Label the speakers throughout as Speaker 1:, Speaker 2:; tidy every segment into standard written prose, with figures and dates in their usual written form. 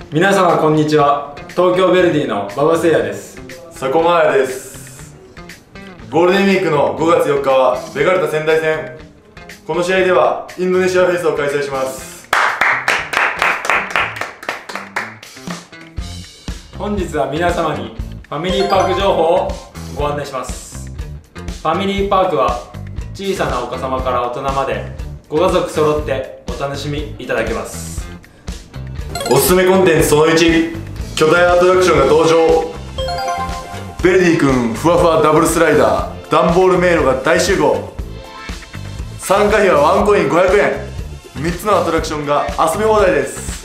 Speaker 1: 皆様こんにちは。東京ヴェルディの馬場誠也です。
Speaker 2: 佐古真也です。ゴールデンウィークの5月4日はベガルタ仙台戦。この試合ではインドネシアフェスを開催します。
Speaker 1: 本日は皆様にファミリーパーク情報をご案内します。ファミリーパークは小さなお子様から大人までご家族揃ってお楽しみいただけます。
Speaker 2: おすすめコンテンツその1、巨大アトラクションが登場。ベルディ君ふわふわダブルスライダー、段ボール迷路が大集合。参加費はワンコイン500円。3つのアトラクションが遊び放題です。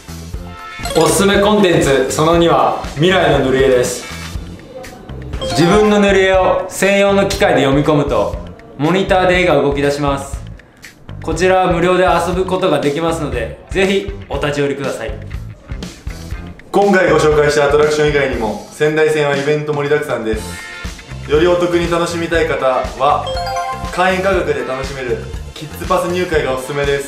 Speaker 1: おすすめコンテンツその2は未来の塗り絵です。自分の塗り絵を専用の機械で読み込むとモニターで絵が動き出します。こちらは無料で遊ぶことができますので、ぜひお立ち寄りください。
Speaker 2: 今回ご紹介したアトラクション以外にも仙台線はイベント盛りだくさんです。よりお得に楽しみたい方は会員価格で楽しめるキッズパス入会がおすすめです。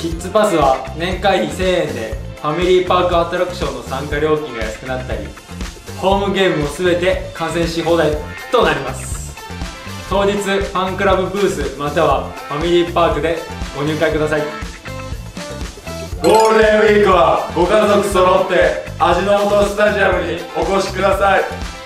Speaker 1: キッズパスは年会費1000円でファミリーパークアトラクションの参加料金が安くなったり、ホームゲームも全て観戦し放題となります。当日ファンクラブブースまたはファミリーパークでご入会ください。
Speaker 2: ゴールデンウィークはご家族揃って味の素スタジアムにお越しください。